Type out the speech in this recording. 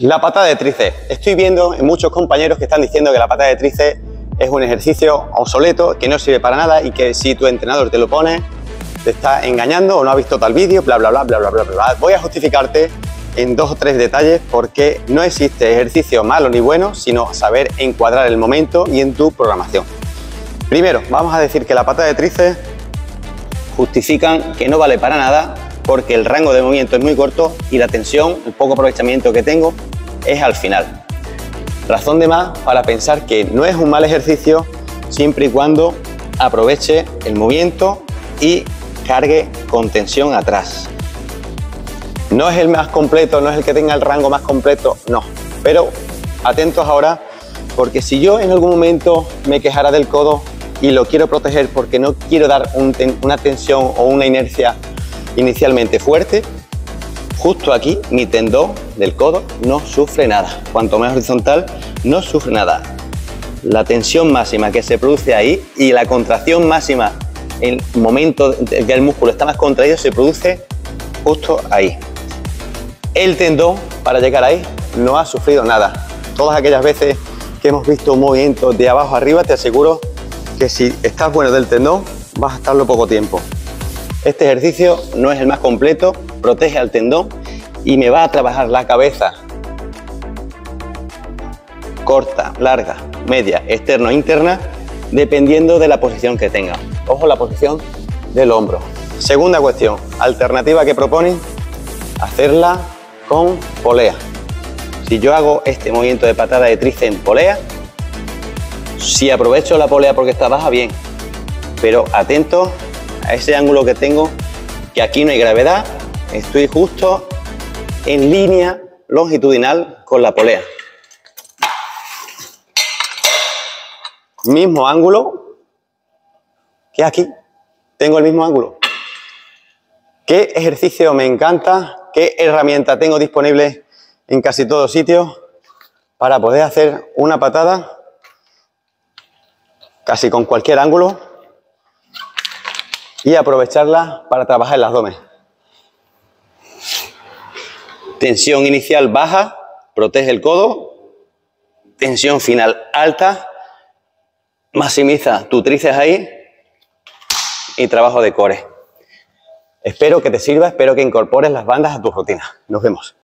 La patada de tríceps. Estoy viendo en muchos compañeros que están diciendo que la patada de tríceps es un ejercicio obsoleto, que no sirve para nada y que si tu entrenador te lo pone, te está engañando o no ha visto tal vídeo, bla, bla, bla, bla, bla, bla, bla. Voy a justificarte en 2 o 3 detalles porque no existe ejercicio malo ni bueno, sino saber encuadrar el momento y en tu programación. Primero, vamos a decir que la patada de tríceps justifican que no vale para nada porque el rango de movimiento es muy corto y la tensión, el poco aprovechamiento que tengo es al final. Razón de más para pensar que no es un mal ejercicio siempre y cuando aproveche el movimiento y cargue con tensión atrás. No es el más completo, no es el que tenga el rango más completo, no. Pero atentos ahora, porque si yo en algún momento me quejara del codo y lo quiero proteger porque no quiero dar una tensión o una inercia inicialmente fuerte, justo aquí mi tendón del codo no sufre nada. Cuanto más horizontal, no sufre nada. La tensión máxima que se produce ahí y la contracción máxima en el momento en que el músculo está más contraído se produce justo ahí. El tendón, para llegar ahí, no ha sufrido nada. Todas aquellas veces que hemos visto un movimiento de abajo arriba, te aseguro que si estás bueno del tendón, vas a estarlo poco tiempo. Este ejercicio no es el más completo, protege al tendón y me va a trabajar la cabeza corta, larga, media, externa o interna, dependiendo de la posición que tenga. Ojo, la posición del hombro. Segunda cuestión, alternativa que proponen, hacerla con polea. Si yo hago este movimiento de patada de tríceps en polea, si aprovecho la polea porque está baja, bien, pero atento a ese ángulo que tengo, que aquí no hay gravedad, estoy justo en línea longitudinal con la polea. Mismo ángulo que aquí, tengo el mismo ángulo. ¿Qué ejercicio me encanta? ¿Qué herramienta tengo disponible en casi todos sitios para poder hacer una patada casi con cualquier ángulo y aprovecharla para trabajar el abdomen? Tensión inicial baja, protege el codo. Tensión final alta, maximiza tu tríceps ahí y trabajo de core. Espero que te sirva, espero que incorpores las bandas a tu rutina. Nos vemos.